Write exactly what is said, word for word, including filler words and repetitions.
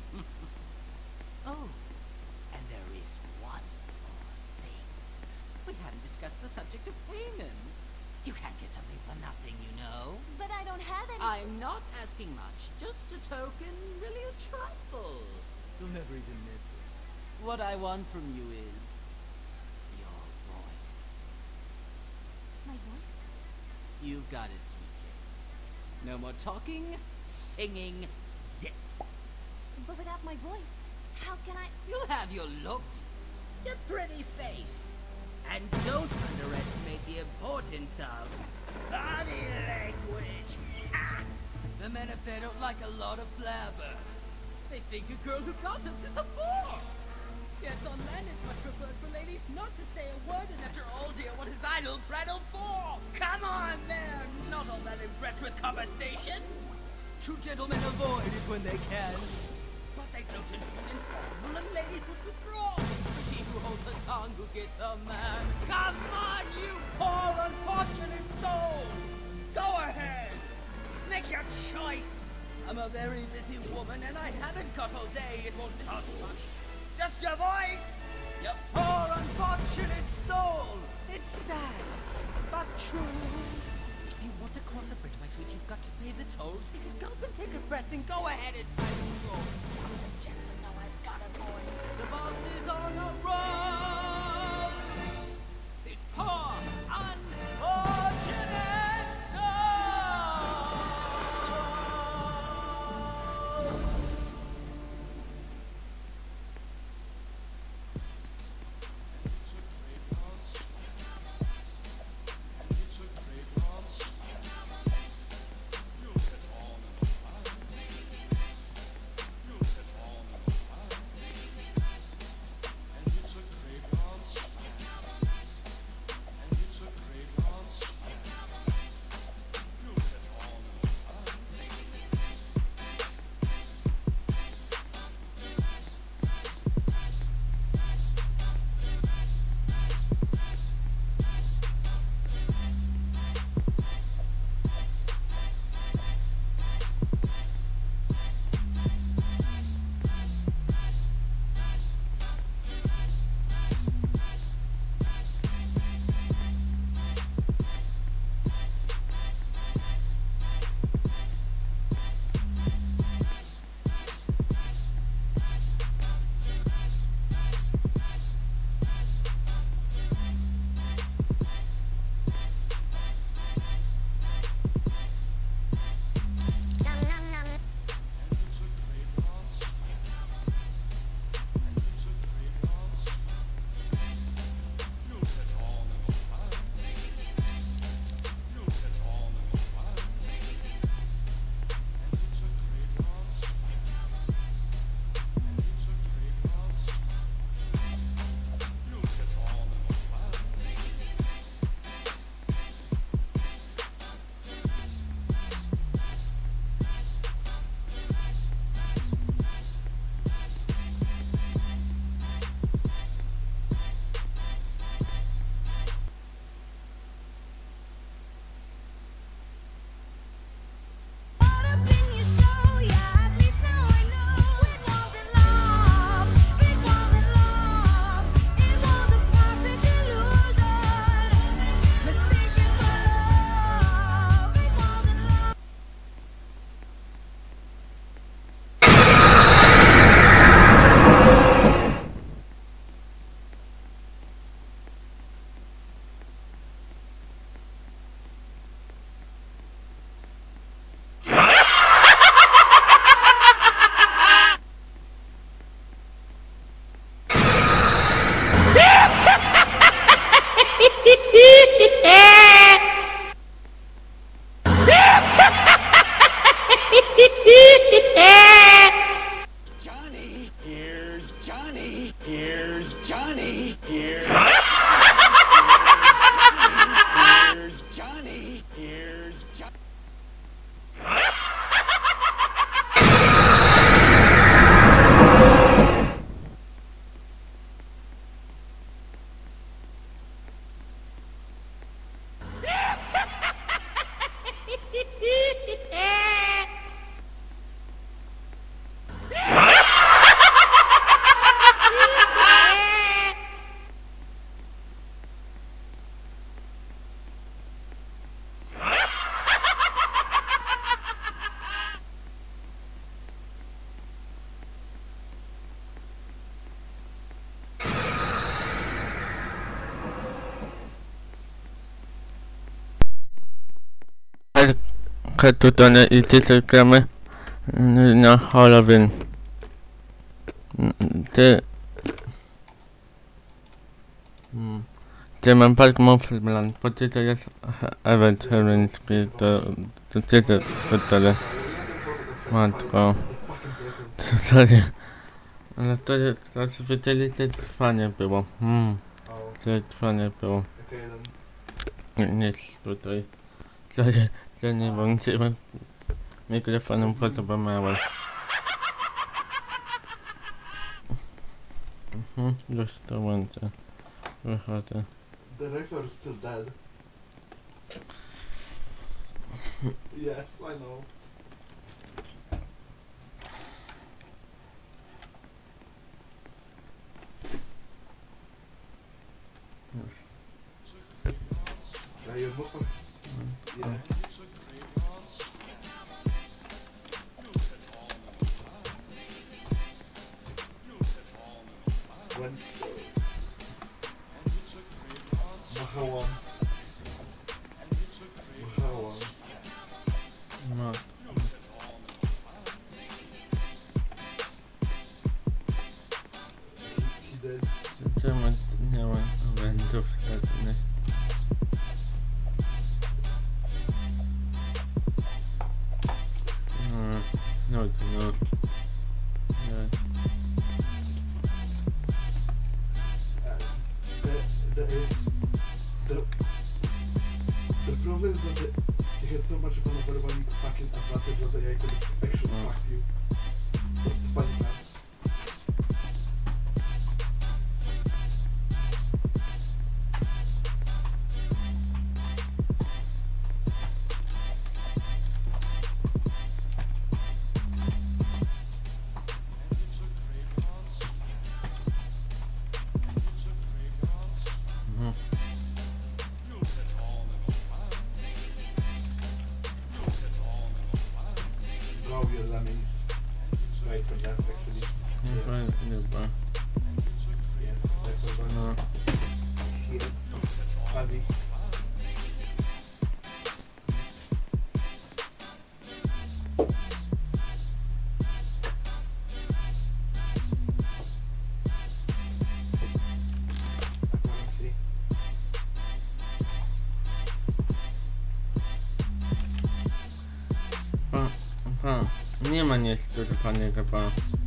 Oh, and there is one more thing. We hadn't discussed the subject of payment. You can't get something for nothing, you know. But I don't have any. I'm not asking much. Just a token, really a trifle. You'll never even miss it. What I want from you is your voice. My voice? You've got it, sweet kid. No more talking, singing, zip. But without my voice, how can I... You'll have your looks, your pretty face. And don't underestimate the importance of body language. Ah! The men up there don't like a lot of blabber. They think a girl who gossips is a bore. Yes, on land it's much preferred for ladies not to say a word, and after all, dear, what is idle prattle for? Come on, they're not all that impressed with conversation. True gentlemen avoid it when they can. But they don't intrude in formal and ladies who withdraw. For she who holds her tongue who gets a man. Come on, you poor unfortunate soul! Go ahead! Make your choice! I'm a very busy woman and I haven't got all day. It won't cost much. Just your voice! You poor unfortunate soul! It's sad, but true. If you want to cross a bridge, my sweet, you've got to pay the toll. Take a gulp and take a breath and go ahead inside the school. Jensen, no, I've got it, boy. The boss is on a roll. This poor unfortunate soul. Johnny, here's Johnny, here's Johnny, here's here's Johnny, here's Johnny. Yeah! Hetutone i ty gramy na Halloween. Ty... Hmm. Ty mam park Moplan, po ty to jest event heroiński, to... to ty to... to tyle. Matko. Sorry. Ale to jest... to specjalnie trwanie było. Hmm. To trwanie było. Nic tutaj. Sorry. To nie włączyłem mikrofonem podobałem. Mhm, już to łączę. Wychodzę. The rector is still dead. Yes, I know. Ja już muszę... Yeah. When... Mahałam. Mahałam. No. He dead. Czemu nie ma wędrów żadnych? No, no, no. Nie. The, the, the, the problem is that the, he had so much of an overwhelming fucking advantage that the A I could actually Mm. fuck you. That's the funny part. Mhm. Go, your lemmings. Wait for that, actually. Chyba, chyba. Yes, that's what I'm No. Yes. Fuzzy. Apparently. Pa, pa. Nie ma niestety paniego pa.